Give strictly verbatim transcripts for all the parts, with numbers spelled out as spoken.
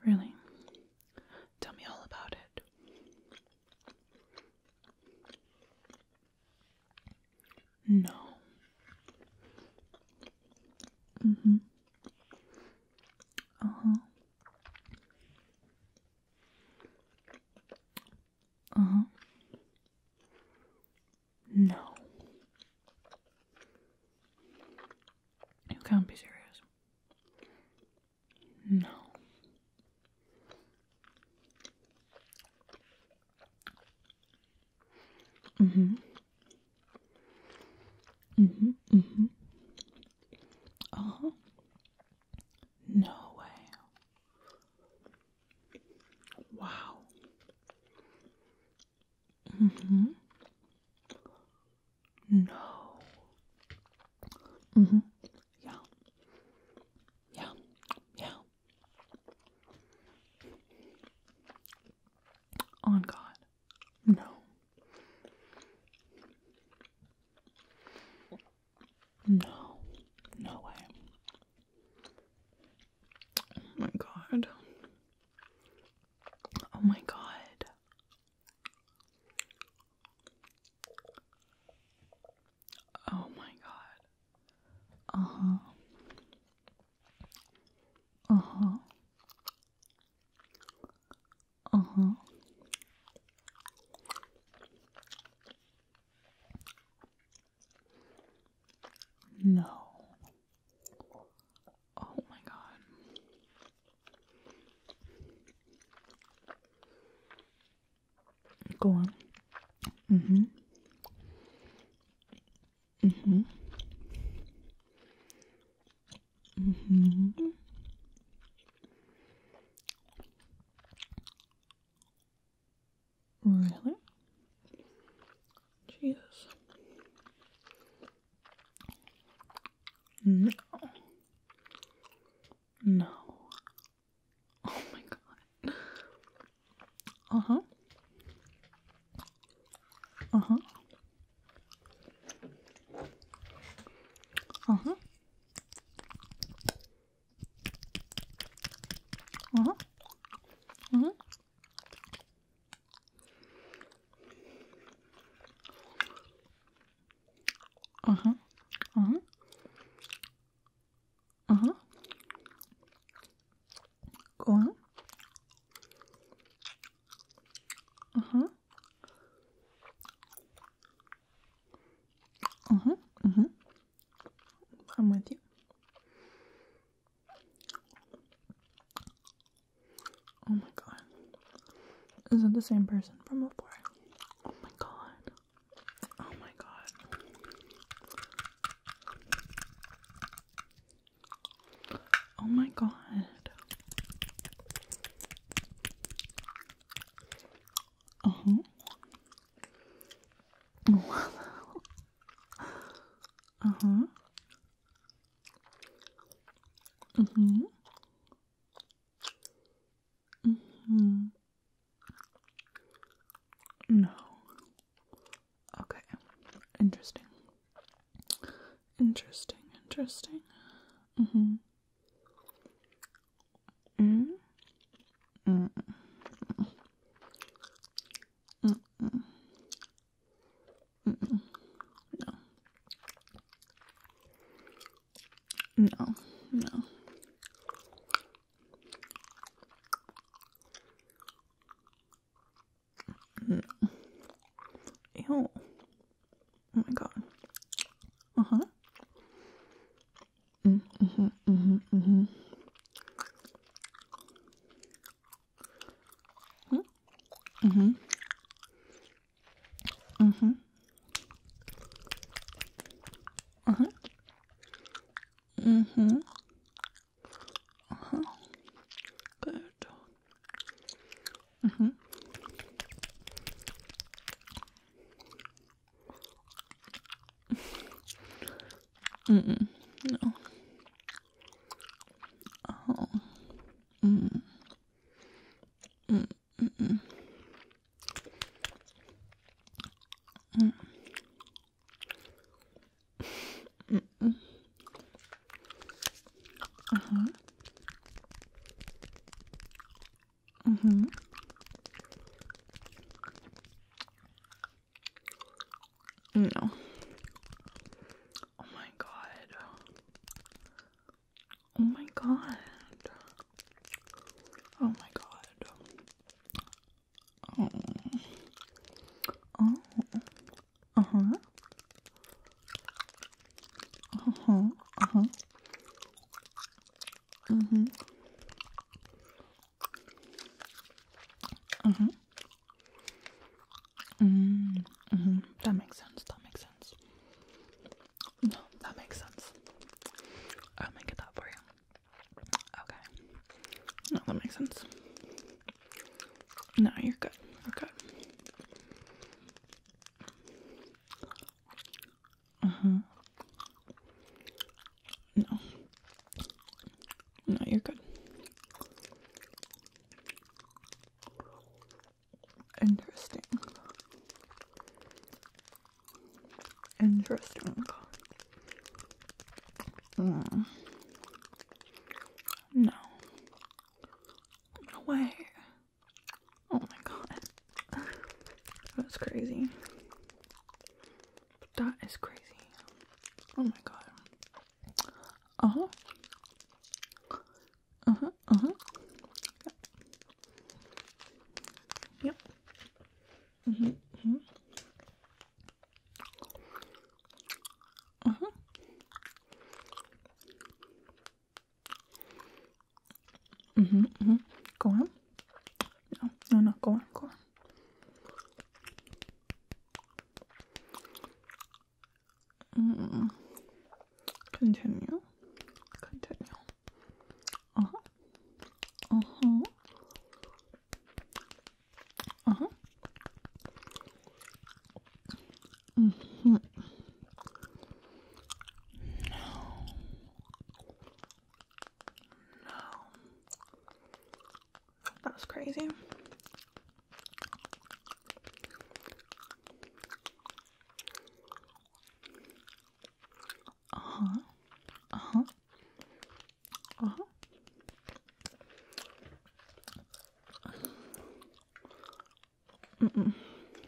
Really? Tell me all about it. No. Mm-hmm. Uh-huh. Uh-huh. No. You can't be serious. No. Mm-hmm. Mm-hmm. Mm-hmm. Uh-huh. No way. Wow. Mm-hmm. No. Mm-hmm. Yeah. Yeah. Yeah. On God. No. No. No way. Oh my God. Oh my God. Oh my God. Uh-huh. Uh-huh. Uh-huh. No. Oh my God. Go on. Mm-hmm. Mm-hmm. Mm-hmm. Really? Jesus. No. No. Oh my God. Uh-huh. Uh-huh. Uh-huh. Uh-huh. Uh-huh. Uh-huh. Uh-huh. Uh-huh. Go on. Uh-huh. Uh-huh. Uh-huh. I'm with you. Oh my God. Is it the same person from before? Oh my God. Oh my God. Oh my God. Uh-huh. Uh-huh. Mm-hmm. Mm-hmm. No. Okay. Interesting. Interesting. Interesting. Mm-hmm. Mm. Mm. Mm. Mm. Mm. No. No. No. No. Ew. Oh my God. Uh-huh. Mm. Mm-hmm. Mm-hmm. Mm-hmm. Mm-hmm. Mm-hmm. Uh-huh. Mm-hmm. Uh-huh. Good. Mm-hmm. Mm-mm. No. Oh. Mm. Mm. Mm-mm. Mm. Mm-mm. Uh-huh. Mm-hmm. No. Oh my god. Oh my god. Oh my god. Oh. Oh. Uh-huh. Uh-huh. Uh-huh. Mm-hmm. Uh-huh. Mm, mm-hmm. That makes sense. That makes sense. No, that makes sense. I'll make it that for you. Okay. No, that makes sense. No, you're good. You're good. Uh-huh. No. No, you're good. Interesting. Interesting. Mm. No. No way. Oh my god. That's crazy. That is crazy. Oh my god. Uh-huh. Uh-huh. Uh-huh. Yep. Mm-hmm. Mm-hmm. Uh-huh. Mm-hmm. Mm-hmm. Go on. No, no, no. Go on. Go on. Mm. Continue. Continue. Uh-huh. Uh-huh. Uh-huh. Mm-hmm. That's crazy. Uh-huh. Uh-huh. Uh-huh. Mm-mm.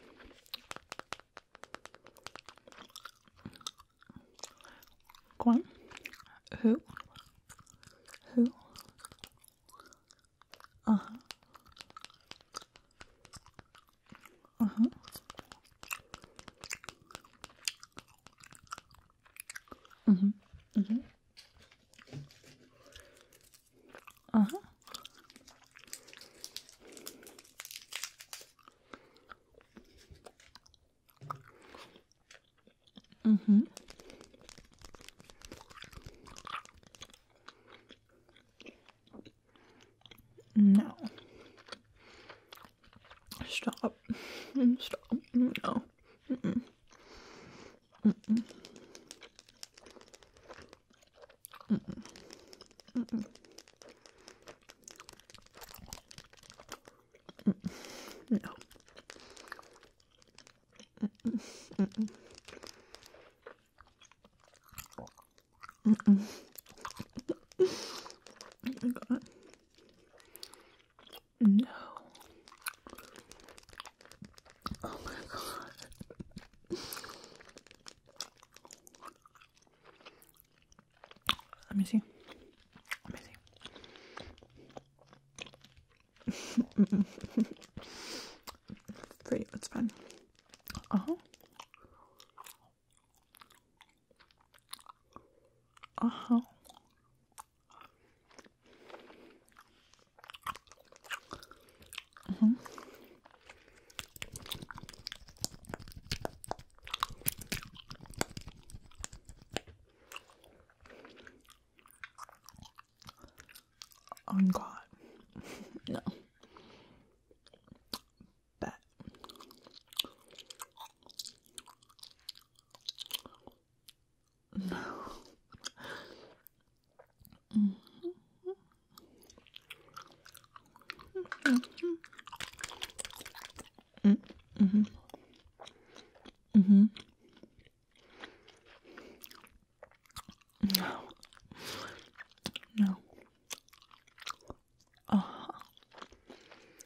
Go on. Who? Who? Uh-huh. Uh-huh. Mm-hmm. Mm-hmm. Uh-huh. Mm-hmm. No. Stop. Stop. No. Mm-mm. Mm-mm. Mm-mm. Mm-mm. No. Mm-mm. Mm-mm. Oh my god. No. Oh my god. Let me see. Let me see. Mm-mm. For you, it's fine. Uh-huh. Uh-huh. Uh-huh. On God. No. Bet. No. Mm-hmm. Mm-hmm. Mm-hmm. Mm-hmm. No. No. Uh-huh.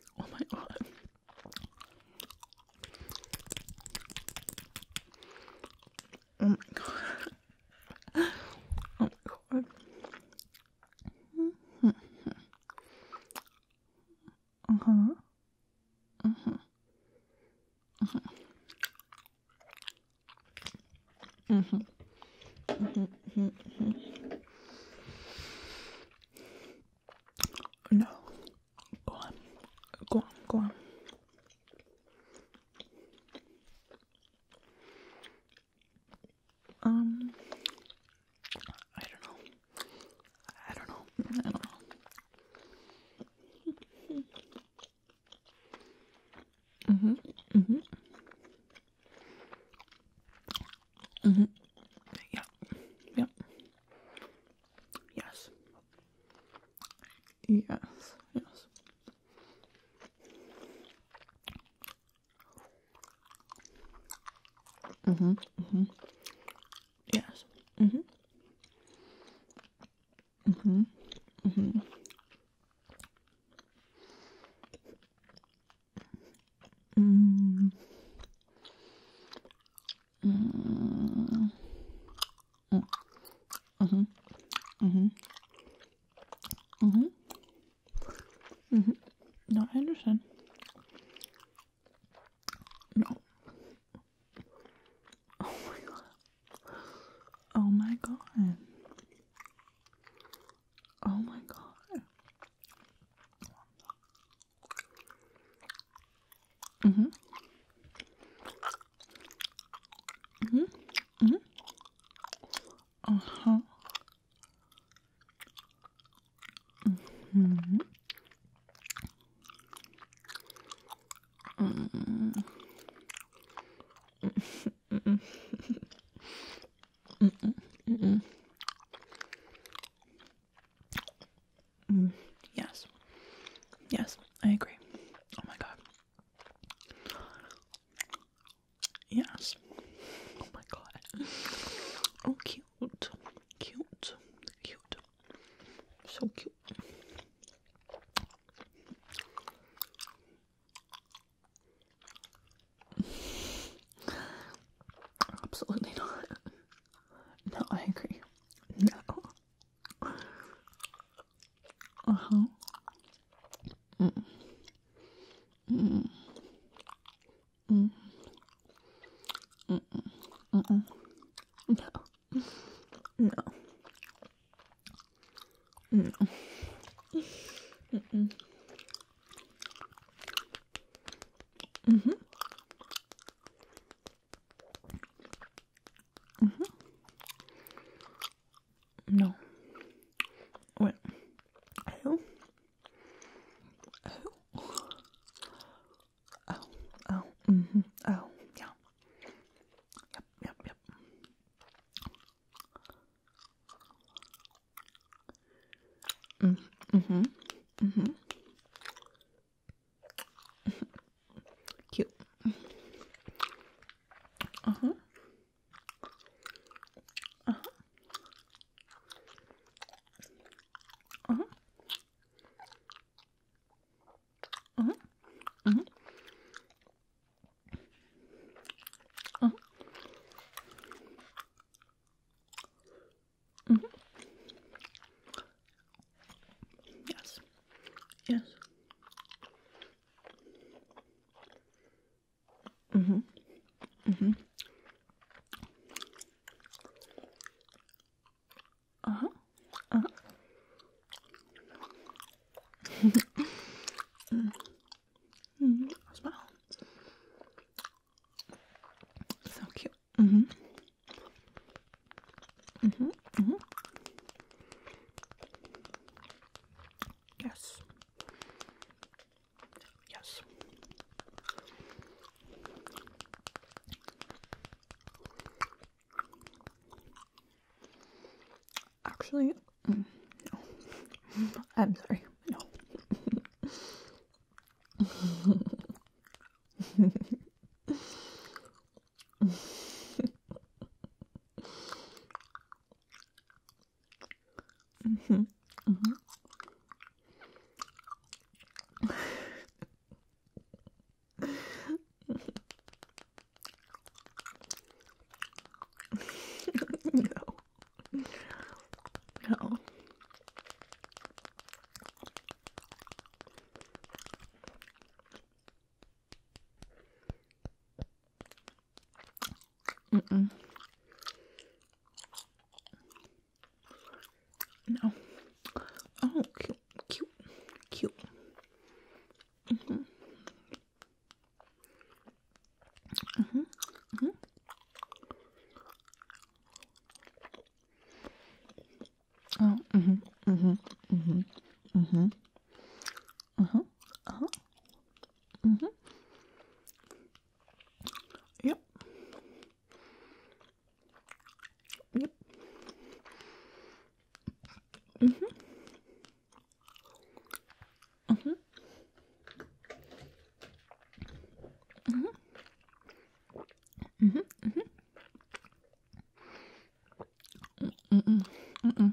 Uh-huh. Mm-hmm. Mm-hmm. Mm-hmm. Mm-hmm. No. Go on. Go on. Go on. Um, I don't know. I don't know. I don't know. Mm-hmm. Mm-hmm. Mm-hmm. Yep. Yep. Yes. Yes. Yes. Mm-hmm. Mm-hmm. Yes. Mm-hmm. Mm-hmm. Mm-hmm. Mm. Mm. Mm. Mm-hmm. Mm-hmm. Mm-hmm. Mm-hmm. No, I understand. No. Oh my god. Oh my god. Oh my god. Mm-hmm. Mm-hmm. Mm-hmm. Uh-huh. Mm-hmm. Mm-mm. Mm-mm. Mm-mm. Mm-mm. Mm. Yes. Yes, I agree. Oh my god. Yes. Oh my god. Oh, cute. Cute. Cute. So cute. Absolutely not. No, I agree. No. Uh-huh. Mm. Mm. Mm. Mm. Mm. No. No. No. Mm-mm. Mm-hmm. Mm-hmm. No. Wait. Who? Who? Oh. Oh. Mm-hmm. Oh. Yeah. Yep. Yep. Yep. Mm. Mm-hmm. Mm-hmm. Cute. Uh-huh. Uh-huh. Uh-huh. Uh-huh. Uh-huh. Uh-huh. Mm-hmm. Yes. Yes. Mm-hmm. Mm-hmm. Uh-huh. Uh-huh. Mm-hmm. Smile. So cute. Mm-hmm. Mm-hmm. Mm-hmm. Yes. Yes. Actually, mm, no. I'm sorry. No. Mm-hmm. Mm-hmm. No. No. Mm-mm. No. Oh, cute, cute, cute. Mm-hmm. Mm-hmm. Mm-hmm. Oh, mm-hmm. Mm-hmm. Mm-hmm. Mm-hmm. Uh-huh. Uh-huh. Mm-hmm. Yep. Yep. Mm-hmm. Mm-hmm. Mm-hmm. Mm-hmm. Mm-hmm. Mm-mm. Mm-mm.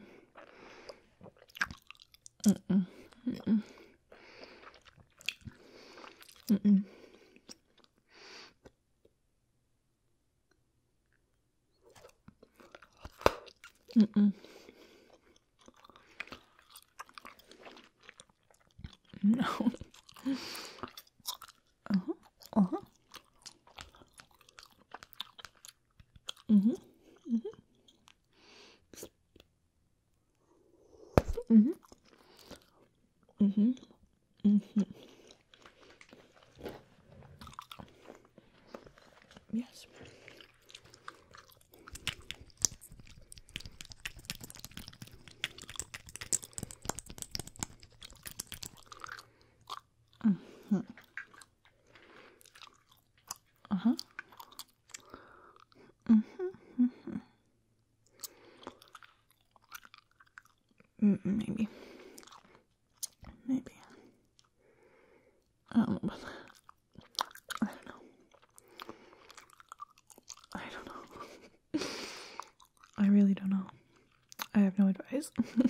Mm-mm. Mm-mm. Mm-mm. Mm-mm. No. Uh-huh. Uh-huh. Mm-hmm. Mm-hmm. Mm-hmm. Mm-hmm. Yes. Mm-hmm. Uh-huh. Mm-hmm. Mm, maybe. Maybe. I don't know about that. I don't know. I don't know. I really don't know. I have no advice.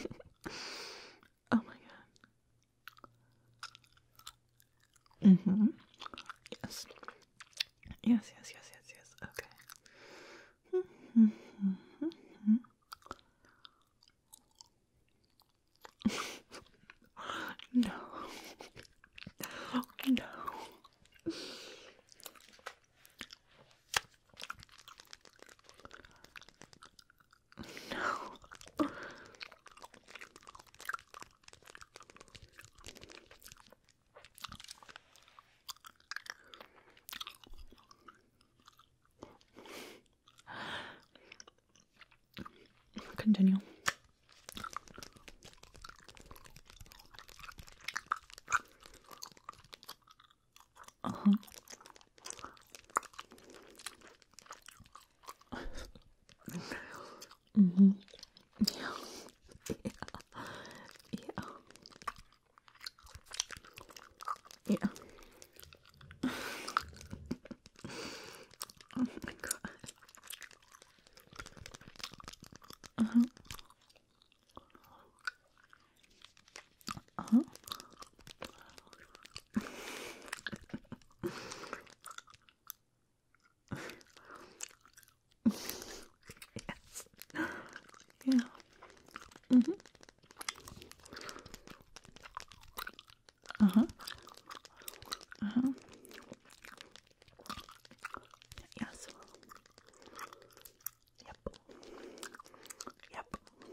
Oh my god. Mm-hmm. Yes. Yes, yes, yes, yes, yes. Okay. Mm-hmm. No. No. No. Continue. Uh-huh. Mm-hmm. Yeah. Yeah. Yeah. Oh my god. Uh-huh. Uh-huh. Yes. Yeah. Mm-hmm. Uh-huh. Uh-huh. Yes. Yep. Yep.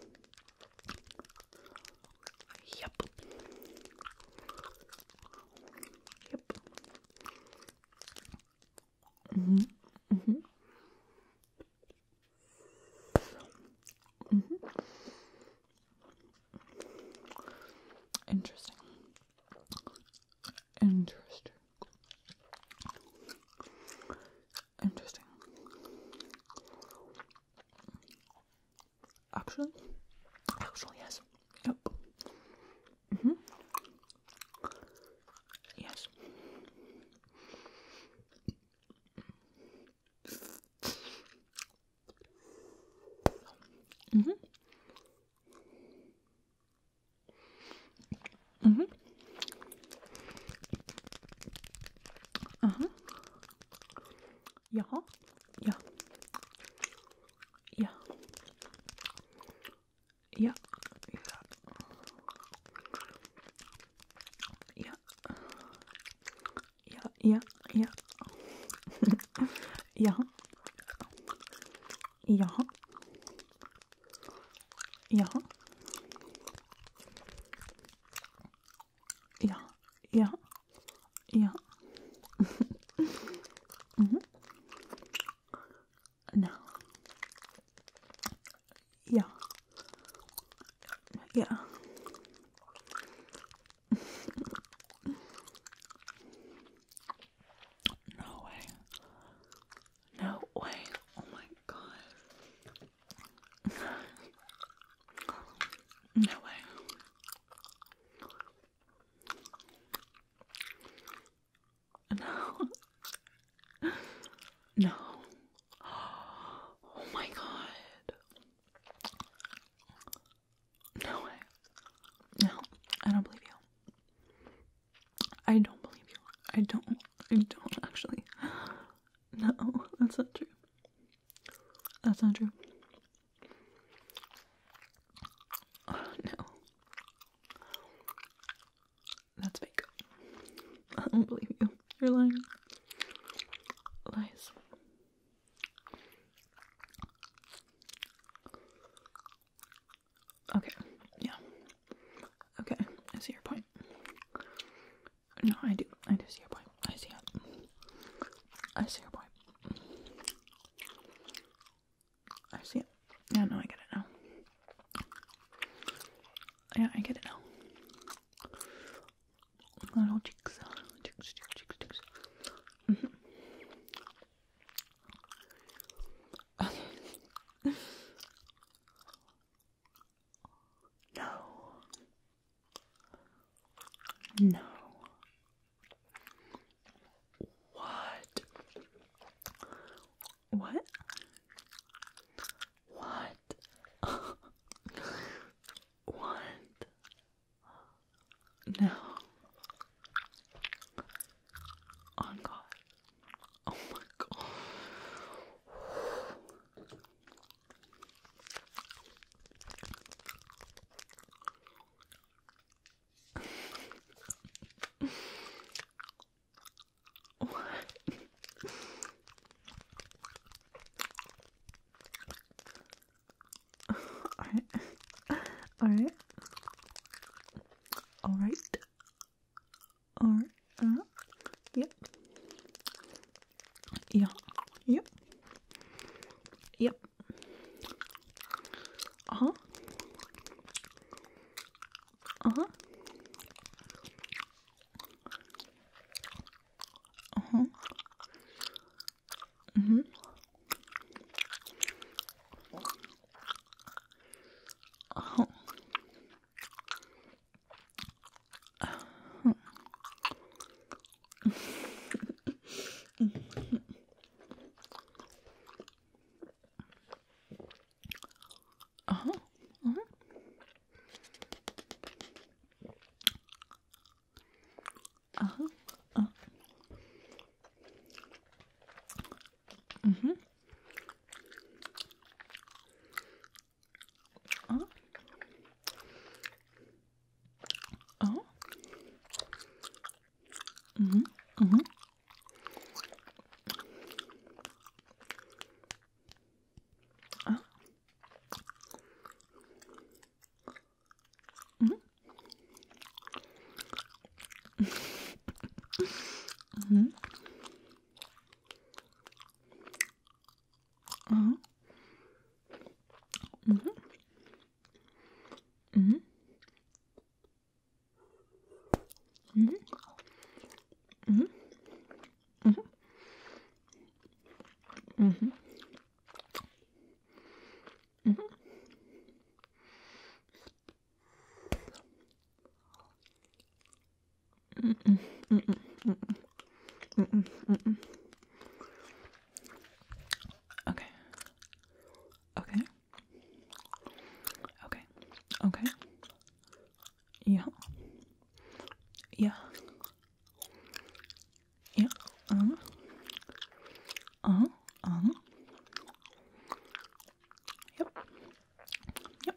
Yep. Yep. Mm-hmm. Mm-hmm. Mm-hmm. Interesting. Interesting. Interesting. Actually, actually, yes. Yep. Mm-hmm. Yes. Mm-hmm. Mm-hmm. Uh-huh. Yeah. Yeah. Yeah. Yeah. Yeah. Yeah. Yeah. Yeah. Yeah. Yeah. Yeah. Yeah. Yeah. Yeah. Mm-hmm. No. Yeah. Yeah. No way. No way. Oh my god. No way. No. No. Oh my god. No way. No. I don't believe you. I don't believe you. I don't. I don't actually. No, that's not true. That's not true. Oh, no. That's fake. I don't believe you. You're lying. Lies. Okay. Yeah. Okay. I see your point. No, I do. I do see your point. I see it. I see your point. I see it. Yeah, no, I get it now. Yeah, I get it now. Little cheeks. Cheeks, cheeks, cheeks, cheeks. Mm-hmm. Okay. No. No. What? What? What? What? No. Oh god. Oh my god. What? Alright. Alright. Alright. Alright. Uh, yep. Yeah. Yep. Yep. Uh-huh. Uh-huh. Uh-huh. Mm-hmm. Uh-huh. Uh-huh. Uh-huh. Uh-huh. Uh-huh. Uh. Mm-hmm. Uh. Uh. Mm-hmm. Mm-hmm. Uh. Mm-hmm. Mm-hmm. Uh. Mm-hmm. Mm-hmm. Mm-hmm. Mm-hmm. Mm-hmm. Mm-hmm. Mm-hmm. Mm-mm. Mm-mm. Mm-mm. Mm-mm. Okay. Okay. Okay. Okay. Yeah. Yeah. Yeah. Uh-huh. Uh-huh. Uh-huh. Yep. Yep.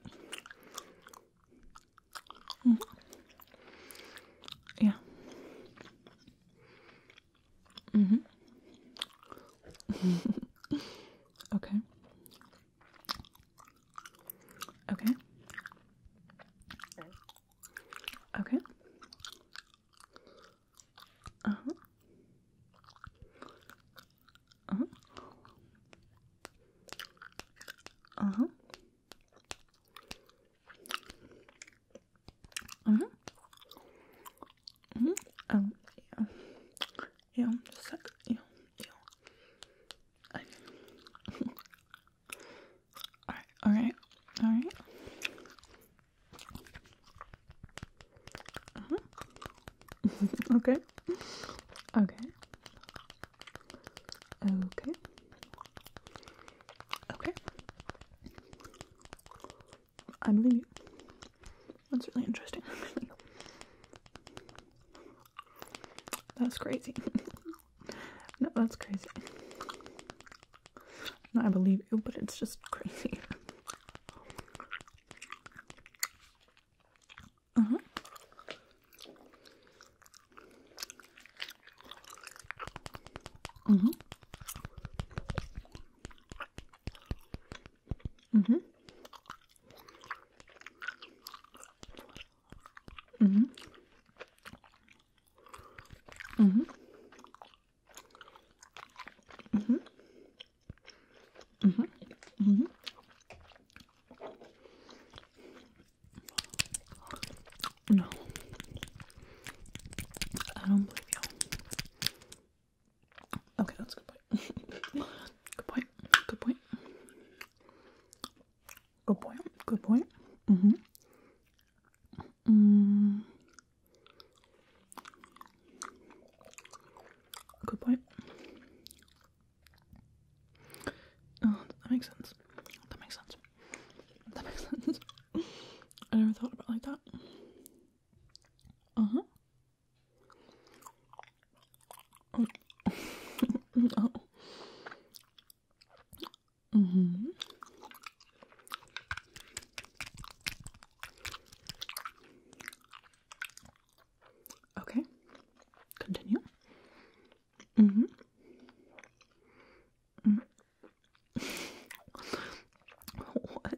Mm-hmm. Yeah. Mm-hmm. Okay. Uh-huh. Uh-huh. Uh-huh. Uh-huh. Mm-hmm. Um, yeah. Yeah, just a sec. Yeah. Yeah. I... Alright, alright, alright. Uh-huh. Okay. Okay. Okay. Okay. I believe you. That's really interesting, actually. That's crazy. No, that's crazy. No, I believe you, but it's just crazy. Uh-huh. Mm-hmm. Mm-hmm. Mm-hmm. Mm-hmm. Mm-hmm. Mm-hmm. Mm-hmm. No. I don't believe you. Okay, that's a good point. Good point. Good point. Good point. Good point. Mm-hmm. Mm. Good point. Oh, that makes sense. That makes sense. That makes sense. I never thought about it like that. Uh-huh. Oh. No. Mm-hmm. Okay. Continue. Mm-hmm. Mm. What?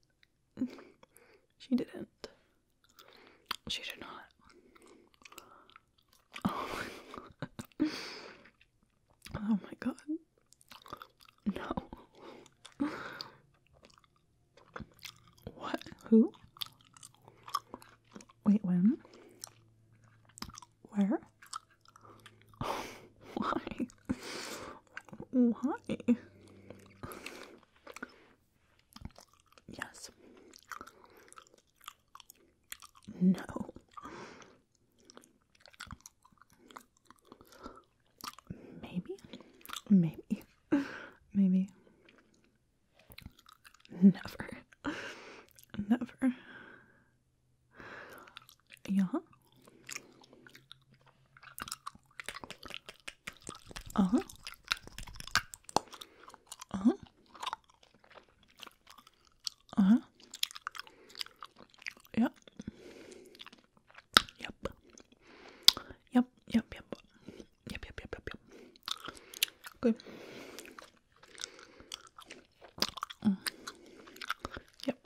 She didn't. She did not. Oh. Oh my god. No. What? Who? Wait, when? Where? Oh, why? Why? Yes. No. Maybe? Maybe. Maybe. Never. Never. Yeah. Uh-huh. Uh-huh. Uh-huh. Yep. Yep. Yep. Yep. Yep. Yep. Yep. Yep. Yep. Yep. Good. Mm. Yep.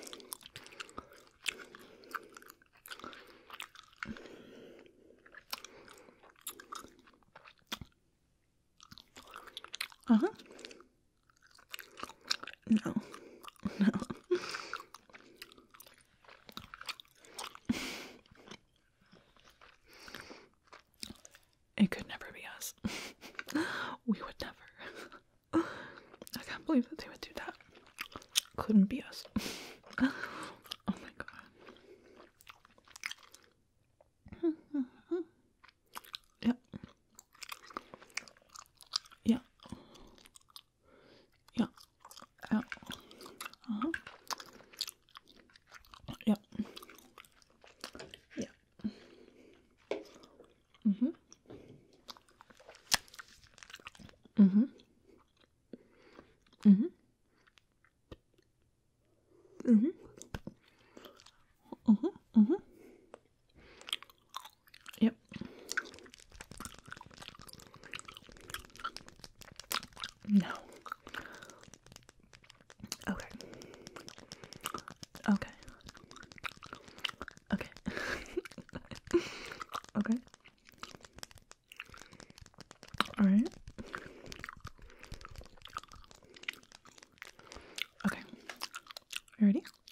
Uh-huh. No. No. It could never be us. We would never. I can't believe that they would do that. Couldn't be us. Oh my god. Yep. Yeah. Yeah. Out. Uh-huh. Yep. Yeah. Mm-hmm. Mm-hmm. Mm-hmm. Mm-hmm. Mm-hmm. Mm-hmm. Yep. No. Okay. Okay. Okay. Okay. Alright. Okay. You ready?